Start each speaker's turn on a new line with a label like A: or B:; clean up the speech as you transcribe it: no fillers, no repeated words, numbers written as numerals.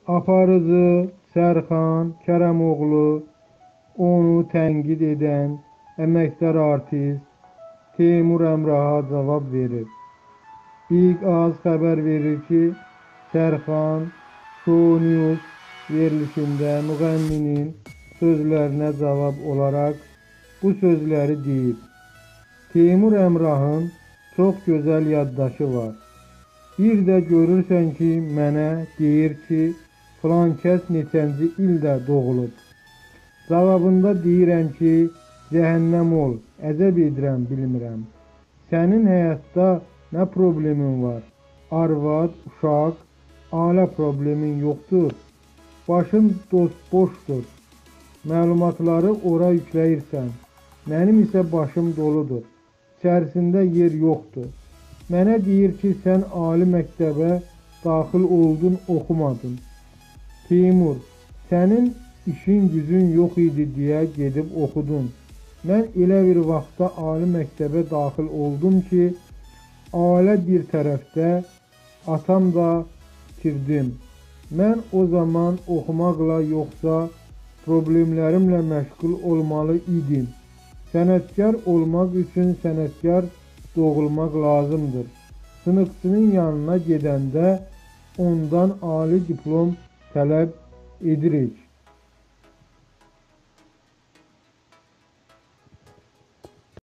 A: Aparıcı Sərxan Kərəmoğlu onu tənqid edən əməkdar artist Teymur Əmraha cavab verir. Big Az xəbər verir ki, Sərxan Show News verilişində müğənninin sözlərinə cavab olaraq bu sözləri deyib. Teymur Əmrahın çox gözəl yaddaşı var. Bir də görürsən ki, mənə deyir ki, filan kəs neçənci ildə doğulub. Cavabında deyirəm ki, cəhənnəm ol, əcəb edirəm, bilmirəm. Sənin həyatda nə problemin var? Arvad, uşaq, ailə problemin yoxdur. Başın boşdur. Məlumatları ora yükləyirsən. Mənim isə başım doludur. İçərisində yer yoxdur. Mənə deyir ki, sən ali məktəbə daxil oldun, oxumadın. Teymur, sənin işin gücün yox idi deyə gedib oxudun. Mən elə bir vaxtda ali məktəbə daxil oldum ki, ailə bir tərəfdə, atam da bitirdim. Mən o zaman oxumaqla yoxsa problemlərimlə məşğul olmalı idim. Sənətkar olmaq üçün sənətkar doğulmaq lazımdır. Sınıfçının yanına gedəndə ondan ali diplom tələb edirik.